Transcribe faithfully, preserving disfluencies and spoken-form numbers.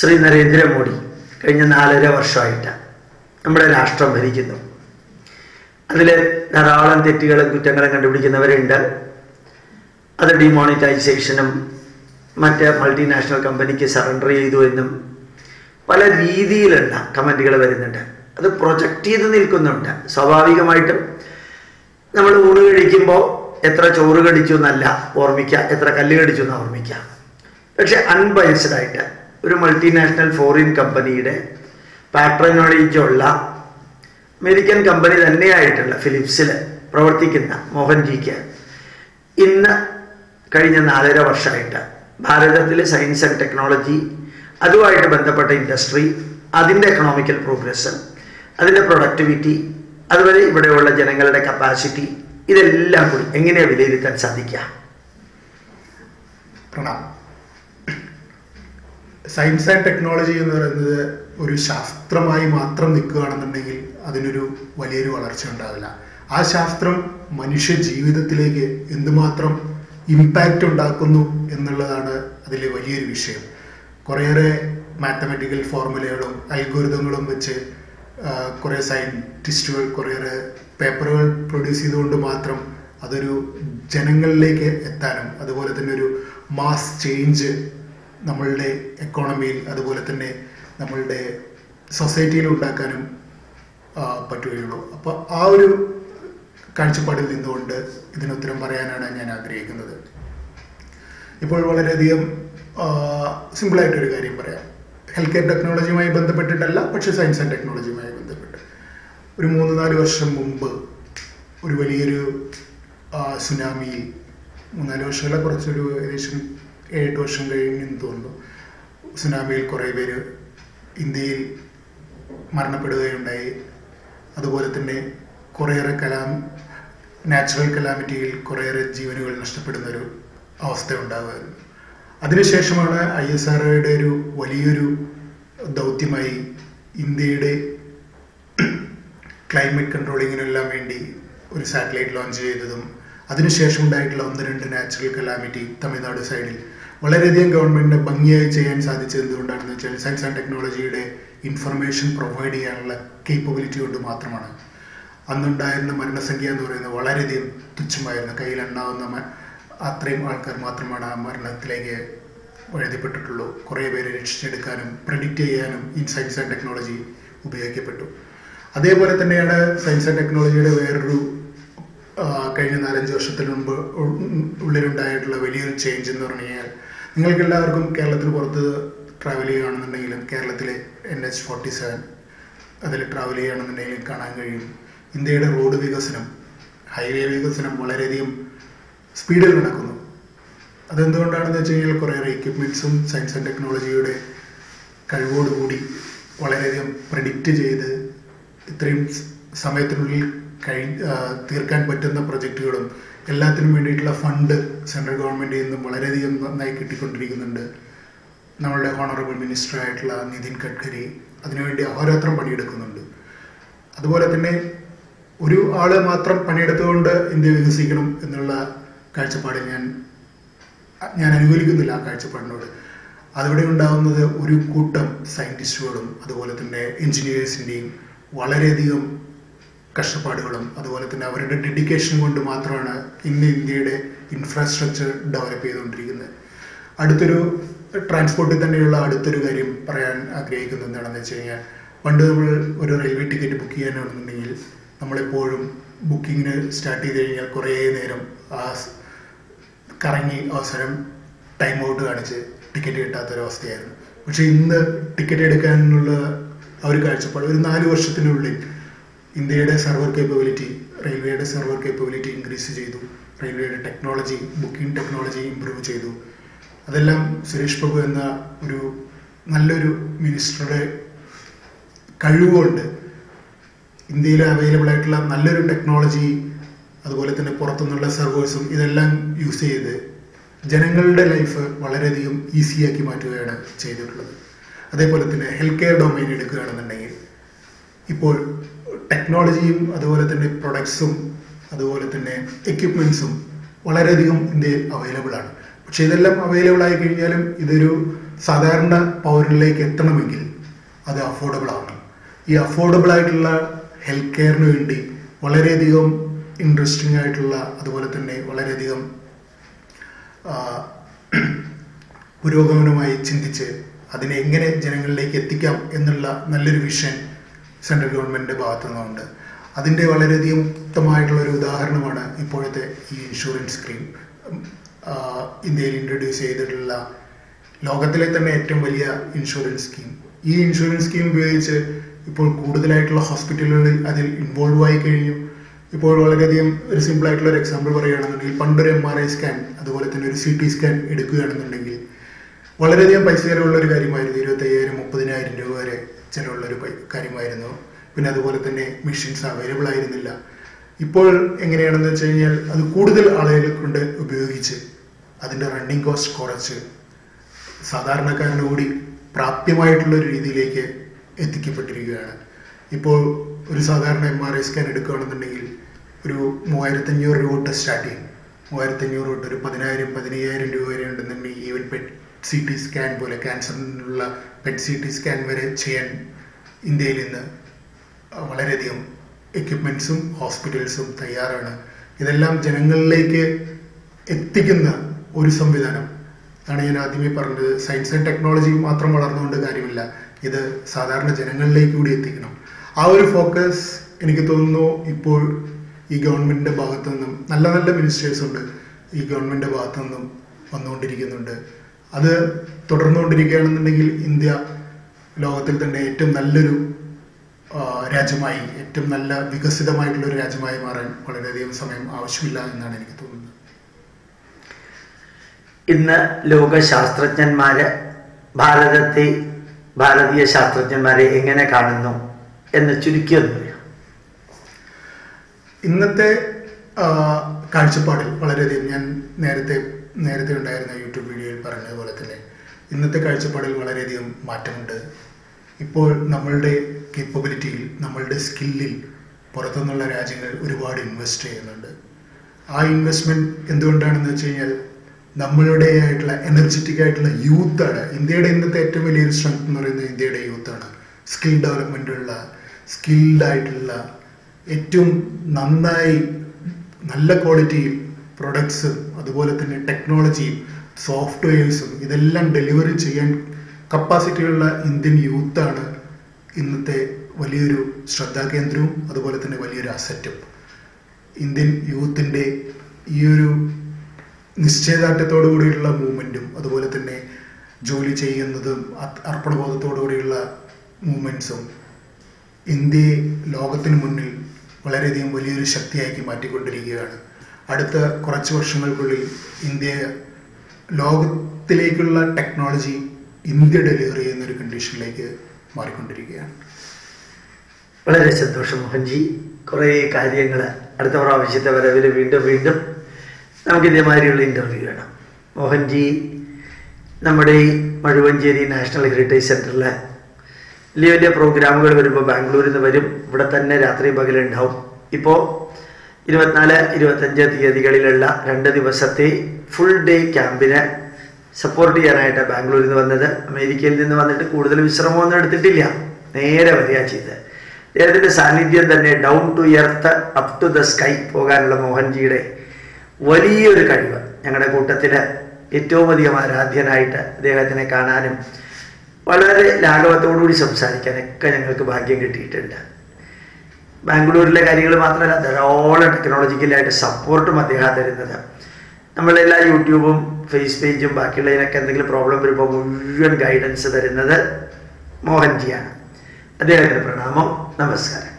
ശ്രീ നരേന്ദ്രമോദി കഴിഞ്ഞ നാലര വർഷമായിട്ട് നമ്മുടെ രാഷ്ട്രം ഭരിക്കുന്നു. അതിൽ ധാരാളം തെറ്റുകളും കുറ്റങ്ങളും കണ്ടുപിടിക്കുന്നവരുണ്ട്. അത് ഡിമോണിറ്റൈസേഷനും മറ്റ് മൾട്ടിനാഷണൽ കമ്പനിക്ക് സറണ്ടർ ചെയ്തു എന്നും പല രീതിയിലുള്ള കമൻറ്റുകൾ വരുന്നുണ്ട്. അത് പ്രൊജക്റ്റ് ചെയ്ത് നിൽക്കുന്നുണ്ട്. സ്വാഭാവികമായിട്ടും നമ്മൾ ഊണ് കഴിക്കുമ്പോൾ എത്ര ചോറ് കടിച്ചു എന്നല്ല ഓർമ്മിക്കുക, എത്ര കല്ല് കടിച്ചു എന്ന് ഓർമ്മിക്കുക. പക്ഷെ അൺബയസ്ഡായിട്ട് ഒരു മൾട്ടിനാഷണൽ ഫോറിൻ കമ്പനിയുടെ പാട്രണേജുള്ള അമേരിക്കൻ കമ്പനി തന്നെയായിട്ടുള്ള ഫിലിപ്സിൽ പ്രവർത്തിക്കുന്ന മോഹൻജിക്ക് ഇന്ന് കഴിഞ്ഞ നാലര വർഷമായിട്ട് ഭാരതത്തിലെ സയൻസ് ആൻഡ് ടെക്നോളജി, അതുമായിട്ട് ബന്ധപ്പെട്ട ഇൻഡസ്ട്രി, അതിൻ്റെ എക്കണോമിക്കൽ പ്രോഗ്രസ്, അതിൻ്റെ പ്രൊഡക്ടിവിറ്റി, അതുവരെ ഇവിടെയുള്ള ജനങ്ങളുടെ കപ്പാസിറ്റി, ഇതെല്ലാം കൂടി എങ്ങനെയാണ് വിലയിരുത്താൻ സാധിക്കുക? പ്രണാം. സയൻസ് ആൻഡ് ടെക്നോളജി എന്ന് പറയുന്നത് ഒരു ശാസ്ത്രമായി മാത്രം നിൽക്കുകയാണെന്നുണ്ടെങ്കിൽ അതിനൊരു വലിയൊരു വളർച്ച ഉണ്ടാവില്ല. ആ ശാസ്ത്രം മനുഷ്യ ജീവിതത്തിലേക്ക് എന്തുമാത്രം ഇമ്പാക്റ്റ് ഉണ്ടാക്കുന്നു എന്നുള്ളതാണ് അതിലെ വലിയൊരു വിഷയം. കുറേയേറെ മാത്തമാറ്റിക്കൽ ഫോർമുലകളും അൽഗോരിതങ്ങളും വെച്ച് കുറേ സയൻറ്റിസ്റ്റുകൾ കുറേയേറെ പേപ്പറുകൾ പ്രൊഡ്യൂസ് ചെയ്തുകൊണ്ട് മാത്രം അതൊരു ജനങ്ങളിലേക്ക് എത്താനും അതുപോലെ തന്നെ ഒരു മാസ് ചേഞ്ച് നമ്മളുടെ എക്കോണമിയിൽ അതുപോലെ തന്നെ നമ്മളുടെ സൊസൈറ്റിയിൽ ഉണ്ടാക്കാനും പറ്റുകയുള്ളൂ. അപ്പോൾ ആ ഒരു കാഴ്ചപ്പാടിൽ നിന്നുകൊണ്ട് ഇതിനുത്തരം പറയാനാണ് ഞാൻ ആഗ്രഹിക്കുന്നത്. ഇപ്പോൾ വളരെയധികം സിമ്പിളായിട്ടൊരു കാര്യം പറയാം. ഹെൽത്ത് കെയർ ടെക്നോളജിയുമായി ബന്ധപ്പെട്ടിട്ടല്ല, പക്ഷേ സയൻസ് ആൻഡ് ടെക്നോളജിയുമായി ബന്ധപ്പെട്ട് ഒരു മൂന്ന് നാല് വർഷം മുമ്പ് ഒരു വലിയൊരു സുനാമിയിൽ, മൂന്നാല് വർഷമല്ല, കുറച്ചൊരു ഏകദേശം ഏഴെട്ട് വർഷം കഴിഞ്ഞെന്ന് തോന്നുന്നു, സുനാമിയിൽ കുറേ പേര് ഇന്ത്യയിൽ മരണപ്പെടുകയുണ്ടായി. അതുപോലെ തന്നെ കുറേയേറെ കലാം നാച്ചുറൽ കലാമിറ്റിയിൽ കുറേയേറെ ജീവനുകൾ നഷ്ടപ്പെടുന്നൊരു അവസ്ഥ ഉണ്ടാകുമായിരുന്നു. അതിനുശേഷമാണ് ഐ എസ് ആർ ഒയുടെ ഒരു വലിയൊരു ദൗത്യമായി ഇന്ത്യയുടെ ക്ലൈമറ്റ് കൺട്രോളിങ്ങിനെല്ലാം വേണ്ടി ഒരു സാറ്റലൈറ്റ് ലോഞ്ച് ചെയ്തതും അതിനുശേഷം ഉണ്ടായിട്ടുള്ള ഒന്ന് രണ്ട് നാച്ചുറൽ കലാമിറ്റി തമിഴ്നാട് സൈഡിൽ വളരെയധികം ഗവൺമെൻറ്റിന് ഭംഗിയായി ചെയ്യാൻ സാധിച്ചത് എന്തുകൊണ്ടാണെന്ന് വെച്ചാൽ സയൻസ് ആൻഡ് ടെക്നോളജിയുടെ ഇൻഫർമേഷൻ പ്രൊവൈഡ് ചെയ്യാനുള്ള കേപ്പബിലിറ്റി കൊണ്ട് മാത്രമാണ്. അന്നുണ്ടായിരുന്ന മരണസംഖ്യ എന്ന് പറയുന്നത് വളരെയധികം തുച്ഛമായിരുന്നു. കയ്യിലെണ്ണാവുന്ന അത്രയും ആൾക്കാർ മാത്രമാണ് ആ മരണത്തിലേക്ക് എഴുതപ്പെട്ടിട്ടുള്ളൂ. കുറേ പേരെ രക്ഷിച്ചെടുക്കാനും പ്രെഡിക്റ്റ് ചെയ്യാനും ഈ സയൻസ് ആൻഡ് ടെക്നോളജി ഉപയോഗിക്കപ്പെട്ടു. അതേപോലെ തന്നെയാണ് സയൻസ് ആൻഡ് ടെക്നോളജിയുടെ വേറൊരു കഴിഞ്ഞ നാലഞ്ച് വർഷത്തിന് മുമ്പ് ഉള്ളിലുണ്ടായിട്ടുള്ള വലിയൊരു ചേഞ്ച് എന്ന് പറഞ്ഞു കഴിഞ്ഞാൽ, നിങ്ങൾക്ക് എല്ലാവർക്കും കേരളത്തിന് പുറത്ത് ട്രാവൽ ചെയ്യുകയാണെന്നുണ്ടെങ്കിലും കേരളത്തിലെ എൻ എച്ച് ഫോർട്ടി സെവൻ അതിൽ ട്രാവൽ ചെയ്യുകയാണെന്നുണ്ടെങ്കിലും കാണാൻ കഴിയും ഇന്ത്യയുടെ റോഡ് വികസനം, ഹൈവേ വികസനം വളരെയധികം സ്പീഡിൽ നടക്കുന്നു. അതെന്തുകൊണ്ടാണെന്ന് വെച്ച് കഴിഞ്ഞാൽ കുറേയേറെ എക്യുപ്മെൻറ്റ്സും സയൻസ് ആൻഡ് ടെക്നോളജിയുടെ കഴിവോടുകൂടി വളരെയധികം പ്രെഡിക്റ്റ് ചെയ്ത് ഇത്രയും സമയത്തിനുള്ളിൽ കഴി തീർക്കാൻ പറ്റുന്ന പ്രൊജക്റ്റുകളും എല്ലാത്തിനും വേണ്ടിയിട്ടുള്ള ഫണ്ട് സെൻട്രൽ ഗവൺമെൻറ്റിൽ നിന്നും വളരെയധികം നന്നായി കിട്ടിക്കൊണ്ടിരിക്കുന്നുണ്ട്. നമ്മളുടെ ഹോണറബിൾ മിനിസ്റ്റർ ആയിട്ടുള്ള നിതിൻ ഗഡ്കരി അതിനുവേണ്ടി അഹോരാത്രം പണിയെടുക്കുന്നുണ്ട്. അതുപോലെ തന്നെ ഒരു ആൾ മാത്രം പണിയെടുത്തുകൊണ്ട് ഇന്ത്യ വികസിക്കണം എന്നുള്ള കാഴ്ചപ്പാടിൽ ഞാൻ ഞാൻ അനുകൂലിക്കുന്നില്ല. ആ കാഴ്ചപ്പാടിനോട് അതിവിടെ ഉണ്ടാകുന്നത് ഒരു കൂട്ടം സയൻറ്റിസ്റ്റുകളും അതുപോലെ തന്നെ എൻജിനീയേഴ്സിൻ്റെയും വളരെയധികം കഷ്ടപ്പാടുകളും അതുപോലെ തന്നെ അവരുടെ ഡെഡിക്കേഷൻ കൊണ്ട് മാത്രമാണ് ഇന്ന് ഇന്ത്യയുടെ ഇൻഫ്രാസ്ട്രക്ചർ ഡെവലപ്പ് ചെയ്തുകൊണ്ടിരിക്കുന്നത്. അടുത്തൊരു ട്രാൻസ്പോർട്ടിൽ തന്നെയുള്ള അടുത്തൊരു കാര്യം പറയാൻ ആഗ്രഹിക്കുന്നത് എന്താണെന്ന് വെച്ച് കഴിഞ്ഞാൽ, പണ്ട് നമ്മൾ ഒരു റെയിൽവേ ടിക്കറ്റ് ബുക്ക് ചെയ്യാനാണെന്നുണ്ടെങ്കിൽ നമ്മളെപ്പോഴും ബുക്കിങ്ങിന് സ്റ്റാർട്ട് ചെയ്ത് കഴിഞ്ഞാൽ കുറേ നേരം ആ കറങ്ങി അവസരം ടൈം ഔട്ട് കാണിച്ച് ടിക്കറ്റ് കിട്ടാത്തൊരവസ്ഥയായിരുന്നു. പക്ഷേ ഇന്ന് ടിക്കറ്റ് എടുക്കാനുള്ള ആ ഒരു കാഴ്ചപ്പാട് ഒരു നാല് വർഷത്തിനുള്ളിൽ ഇന്ത്യയുടെ സെർവർ കേപ്പബിലിറ്റി, റെയിൽവേയുടെ സെർവർ കേപ്പബിലിറ്റി ഇൻക്രീസ് ചെയ്തു. റെയിൽവേയുടെ ടെക്നോളജി, ബുക്കിംഗ് ടെക്നോളജി ഇമ്പ്രൂവ് ചെയ്തു. അതെല്ലാം സുരേഷ് പ്രഭു എന്ന ഒരു നല്ലൊരു മിനിസ്റ്ററുടെ കഴിവുകൊണ്ട് ഇന്ത്യയിൽ അവൈലബിൾ ആയിട്ടുള്ള നല്ലൊരു ടെക്നോളജി അതുപോലെ തന്നെ പുറത്തുനിന്നുള്ള സെർവേഴ്സും ഇതെല്ലാം യൂസ് ചെയ്ത് ജനങ്ങളുടെ ലൈഫ് വളരെയധികം ഈസിയാക്കി മാറ്റുകയാണ് ചെയ്തിട്ടുള്ളത്. അതേപോലെ തന്നെ ഹെൽത്ത് കെയർ ഡൊമൈൻ എടുക്കുകയാണെന്നുണ്ടെങ്കിൽ ഇപ്പോൾ ടെക്നോളജിയും അതുപോലെ തന്നെ പ്രൊഡക്ട്സും അതുപോലെ തന്നെ എക്യുപ്മെൻറ്റ്സും വളരെയധികം ഇന്ത്യയിൽ അവൈലബിൾ ആണ്. പക്ഷെ ഇതെല്ലാം അവൈലബിൾ ആയി കഴിഞ്ഞാലും ഇതൊരു സാധാരണ പൗരനിലേക്ക് എത്തണമെങ്കിൽ അത് അഫോർഡബിൾ ആവണം. ഈ അഫോർഡബിൾ ആയിട്ടുള്ള ഹെൽത്ത് കെയറിന് വേണ്ടി വളരെയധികം ഇൻട്രസ്റ്റിംഗ് ആയിട്ടുള്ള, അതുപോലെ തന്നെ വളരെയധികം പുരോഗമനമായി ചിന്തിച്ച് അതിനെ എങ്ങനെ ജനങ്ങളിലേക്ക് എത്തിക്കാം എന്നുള്ള നല്ലൊരു വിഷൻ സെൻട്രൽ ഗവൺമെൻറ്റിൻ്റെ ഭാഗത്തു നിന്നുണ്ട്. അതിൻ്റെ വളരെയധികം ഉത്തമമായിട്ടുള്ളൊരു ഉദാഹരണമാണ് ഇപ്പോഴത്തെ ഈ ഇൻഷുറൻസ് സ്കീം. ഇന്ത്യയിൽ ഇൻട്രൊഡ്യൂസ് ചെയ്തിട്ടുള്ള ലോകത്തിലെ തന്നെ ഏറ്റവും വലിയ ഇൻഷുറൻസ് സ്കീം. ഈ ഇൻഷുറൻസ് സ്കീം ഉപയോഗിച്ച് ഇപ്പോൾ കൂടുതലായിട്ടുള്ള ഹോസ്പിറ്റലുകളിൽ അതിൽ ഇൻവോൾവ് ആയി കഴിഞ്ഞു. ഇപ്പോൾ വളരെയധികം ഒരു സിമ്പിളായിട്ടുള്ള ഒരു എക്സാമ്പിൾ പറയുകയാണെന്നുണ്ടെങ്കിൽ, പണ്ടൊരു എം ആർ ഐ സ്കാൻ, അതുപോലെ തന്നെ ഒരു സി ടി സ്കാൻ എടുക്കുകയാണെന്നുണ്ടെങ്കിൽ വളരെയധികം പൈസ ചിലവുള്ള ഒരു കാര്യമായിരുന്നു. ഇരുപത്തയ്യായിരം മുപ്പതിനായിരം രൂപ വരെ ചിലവുള്ളൊരു കാര്യമായിരുന്നു. പിന്നെ അതുപോലെ തന്നെ മെഷീൻസ് അവൈലബിൾ ആയിരുന്നില്ല. ഇപ്പോൾ എങ്ങനെയാണെന്ന് വെച്ച് കഴിഞ്ഞാൽ അത് കൂടുതൽ ആളുകളെ കൊണ്ട് ഉപയോഗിച്ച് അതിൻ്റെ റണ്ണിങ് കോസ്റ്റ് കുറച്ച് സാധാരണക്കാരന് കൂടി പ്രാപ്യമായിട്ടുള്ള ഒരു രീതിയിലേക്ക് എത്തിക്കപ്പെട്ടിരിക്കുകയാണ്. ഇപ്പോൾ ഒരു സാധാരണ എം ആർ ഐ സ്കാൻ എടുക്കുകയാണെന്നുണ്ടെങ്കിൽ ഒരു മൂവായിരത്തഞ്ഞൂറ് രൂപ തൊട്ട് സ്റ്റാർട്ട് ചെയ്യും. മൂവായിരത്തഞ്ഞൂറ് തൊട്ട് ഒരു പതിനായിരം പതിനയ്യായിരം രൂപ വരെ ഉണ്ടെന്നുണ്ടെങ്കിൽ even PET C T scan പോലെ ക്യാൻസറിനുള്ള പെറ്റ് സി ടി സ്കാൻ വരെ ചെയ്യാൻ ഇന്ത്യയിൽ ഇന്ന് വളരെയധികം എക്യുപ്മെൻറ്റ്സും ഹോസ്പിറ്റൽസും തയ്യാറാണ്. ഇതെല്ലാം ജനങ്ങളിലേക്ക് എത്തിക്കുന്ന ഒരു സംവിധാനം ആണ് ഞാൻ ആദ്യമേ പറഞ്ഞത്. സയൻസ് ആൻഡ് ടെക്നോളജി മാത്രം വളർന്നുകൊണ്ട് കാര്യമില്ല, ഇത് സാധാരണ ജനങ്ങളിലേക്ക് കൂടി എത്തിക്കണം. ആ ഒരു ഫോക്കസ് എനിക്ക് തോന്നുന്നു ഇപ്പോൾ ഈ ഗവൺമെൻറ്റിൻ്റെ ഭാഗത്തു നിന്നും നല്ല നല്ല മിനിസ്റ്റേഴ്സ് ഉണ്ട് ഈ ഗവൺമെൻറ്റിൻ്റെ ഭാഗത്തു നിന്നും വന്നുകൊണ്ടിരിക്കുന്നുണ്ട്. അത് തുടർന്നുകൊണ്ടിരിക്കുകയാണെന്നുണ്ടെങ്കിൽ ഇന്ത്യ ലോകത്തിൽ തന്നെ ഏറ്റവും നല്ലൊരു രാജ്യമായി, ഏറ്റവും നല്ല വികസിതമായിട്ടുള്ളൊരു രാജ്യമായി മാറാൻ വളരെയധികം സമയം ആവശ്യമില്ല എന്നാണ് എനിക്ക് തോന്നുന്നത്. ഇന്ന് ലോക ശാസ്ത്രജ്ഞന്മാര് ഭാരതത്തെ, ഭാരതീയ ശാസ്ത്രജ്ഞന്മാരെ എങ്ങനെ കാണുന്നു എന്ന് ചുരുക്കിയൊന്നും പറയാം. ഇന്നത്തെ കാഴ്ചപ്പാടിൽ വളരെയധികം ഞാൻ നേരത്തെ നേരത്തെ ഉണ്ടായിരുന്ന യൂട്യൂബ് വീഡിയോയിൽ പറഞ്ഞതുപോലെ തന്നെ ഇന്നത്തെ കാഴ്ചപ്പാടിൽ വളരെയധികം മാറ്റമുണ്ട്. ഇപ്പോൾ നമ്മളുടെ കേപ്പബിലിറ്റിയിൽ, നമ്മളുടെ സ്കില്ലിൽ പുറത്തുനിന്നുള്ള രാജ്യങ്ങൾ ഒരുപാട് ഇൻവെസ്റ്റ് ചെയ്യുന്നുണ്ട്. ആ ഇൻവെസ്റ്റ്മെൻറ്റ് എന്തുകൊണ്ടാണെന്ന് വെച്ച് കഴിഞ്ഞാൽ നമ്മളുടെ ആയിട്ടുള്ള എനർജറ്റിക് ആയിട്ടുള്ള യൂത്താണ്. ഇന്ത്യയുടെ ഇന്നത്തെ ഏറ്റവും വലിയൊരു സ്ട്രെങ്ത് എന്ന് പറയുന്നത് ഇന്ത്യയുടെ യൂത്താണ്. സ്കിൽ ഡെവലപ്മെൻറ്റുള്ള, സ്കിൽഡായിട്ടുള്ള, ഏറ്റവും നന്നായി നല്ല ക്വാളിറ്റിയിൽ പ്രൊഡക്ട്സും അതുപോലെ തന്നെ ടെക്നോളജിയും സോഫ്റ്റ്വെയർസും ഇതെല്ലാം ഡെലിവറി ചെയ്യാൻ കപ്പാസിറ്റിയുള്ള ഇന്ത്യൻ യൂത്താണ് ഇന്നത്തെ വലിയൊരു ശ്രദ്ധാകേന്ദ്രവും അതുപോലെ തന്നെ വലിയൊരു അസറ്റും. ഇന്ത്യൻ യൂത്തിൻ്റെ ഈ ഒരു നിശ്ചയദാർഢ്യത്തോടു കൂടിയുള്ള മൂവ്മെൻറ്റും അതുപോലെ തന്നെ ജോലി ചെയ്യുന്നതും അർപ്പണബോധത്തോടു കൂടിയുള്ള മൂവ്മെൻറ്റ്സും ഇന്ത്യയെ ലോകത്തിന് മുന്നിൽ വളരെയധികം വലിയൊരു ശക്തിയാക്കി മാറ്റിക്കൊണ്ടിരിക്കുകയാണ്. അടുത്ത കുറച്ച് വർഷങ്ങൾക്കുള്ളിൽ ഇന്ത്യ ലോകത്തിലേക്കുള്ള ടെക്നോളജി ഇന്ത്യ ഡെലിവറി ചെയ്യുന്നൊരു കണ്ടീഷനിലേക്ക് മാറിക്കൊണ്ടിരിക്കുകയാണ്. വളരെ സന്തോഷം മോഹൻജി. കുറേ കാര്യങ്ങൾ അടുത്ത പ്രാവശ്യത്തെ വരവിൽ വീണ്ടും വീണ്ടും നമുക്ക് ഇതേമാതിരിയുള്ള ഇൻ്റർവ്യൂ വേണം. മോഹൻജി നമ്മുടെ ഈ മഴുവഞ്ചേരി നാഷണൽ ഹെറിറ്റേജ് സെൻറ്ററിൽ വലിയ വലിയ പ്രോഗ്രാമുകൾ വരുമ്പോൾ ബാംഗ്ലൂരിൽ നിന്ന് വരും, ഇവിടെ തന്നെ രാത്രി പകലുണ്ടാവും. ഇപ്പോൾ ഇരുപത്തിനാല് ഇരുപത്തഞ്ച് തീയതികളിലുള്ള രണ്ട് ദിവസത്തെ ഫുൾ ഡേ ക്യാമ്പിന് സപ്പോർട്ട് ചെയ്യാനായിട്ട് ബാംഗ്ലൂരിൽ നിന്ന് വന്നത്. അമേരിക്കയിൽ നിന്ന് വന്നിട്ട് കൂടുതൽ വിശ്രമമൊന്നും എടുത്തിട്ടില്ല, നേരെ വരിക ചെയ്ത്. അദ്ദേഹത്തിൻ്റെ സാന്നിധ്യം തന്നെ down to earth up to the sky പോകാനുള്ള മോഹൻജിയുടെ വലിയൊരു കഴിവ് ഞങ്ങളുടെ കൂട്ടത്തിൽ ഏറ്റവും അധികം ആരാധ്യനായിട്ട് അദ്ദേഹത്തിനെ കാണാനും വളരെ ലാഘവത്തോടുകൂടി സംസാരിക്കാനൊക്കെ ഞങ്ങൾക്ക് ഭാഗ്യം കിട്ടിയിട്ടുണ്ട്. ബാംഗ്ലൂരിലെ കാര്യങ്ങൾ മാത്രമല്ല, ധാരാളം ടെക്നോളജിക്കലായിട്ട് സപ്പോർട്ടും അദ്ദേഹം തരുന്നത്. നമ്മളെല്ലാ യൂട്യൂബും ഫേസ് പേജും ബാക്കിയുള്ളതിനൊക്കെ എന്തെങ്കിലും പ്രോബ്ലം വരുമ്പോൾ മുഴുവൻ ഗൈഡൻസ് തരുന്നത് മോഹൻജിയാണ്. അദ്ദേഹത്തിന് പ്രണാമം, നമസ്കാരം.